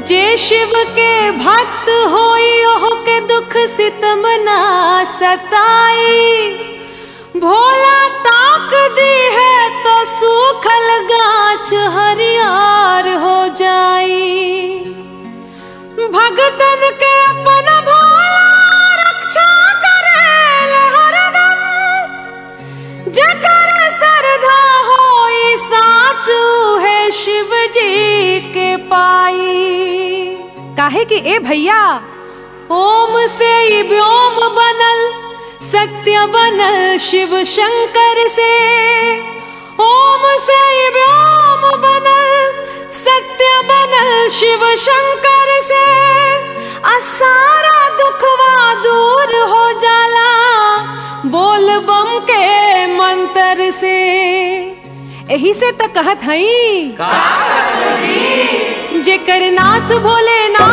जे शिव के भक्त होई ओह के दुख सितम ना सताई। भोला ताक दी है तो सूखल गाछ हरियार हो जाई। भगतन के अपन भोला रक्षा करे हरदम। जकर श्रद्धा होई साचू है शिव जी के पाई। काहे कि ए भैया ओम से ही व्योम बनल, सत्य बनल शिव शंकर से। ओम से ही व्योम बनल, सत्य बनल शिव शंकर से। सारा दुखवा दूर हो जाला बोल बम के मंत्र से। यही से तो कहत हई जेकर नाथ भोले नाथ